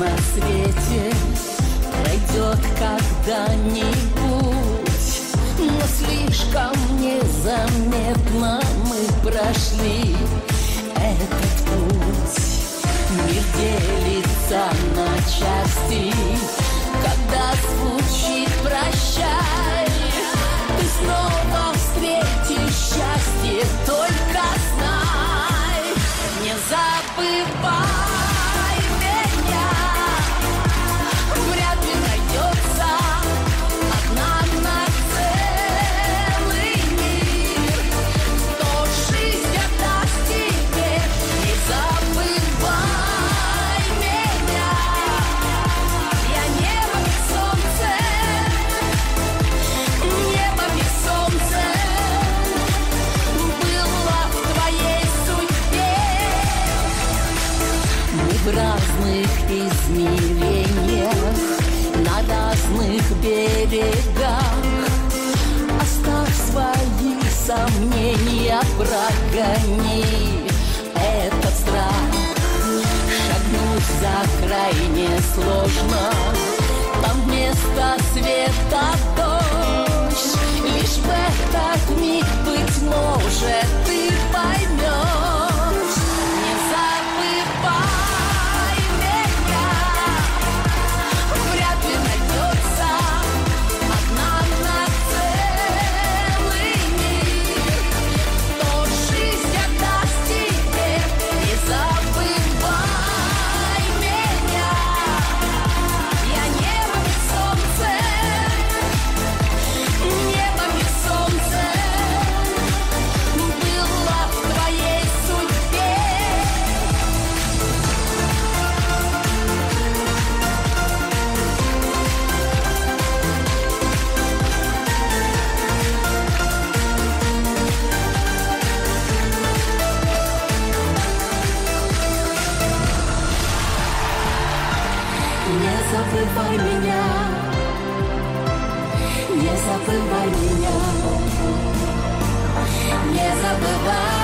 на свете пройдет когда-нибудь, но слишком незаметно мы прошли этот путь. Мир делится на части, когда звучит «прощай». Ты снова встретишь счастье, только знай, не забывай меня. Вряд ли найдется одна на целый мир, кто жизнь отдаст тебе. Не забывай меня. Я небо без солнца, небо без солнца было в твоей судьбе. Мы в разных измерениях, на разных берегах. Оставь свои сомнения, прогони этот страх. Шагнуть за крайне сложно, там вместо света дождь. Лишь в этот миг, быть может, ты поймешь. Не забывай меня. Вряд ли найдется одна на целый мир, кто жизнь отдаст тебе. Не забывай меня. Я небо без солнца, небо без солнца было в твоей судьбе. Не забывай меня, не забывай меня, не забывай.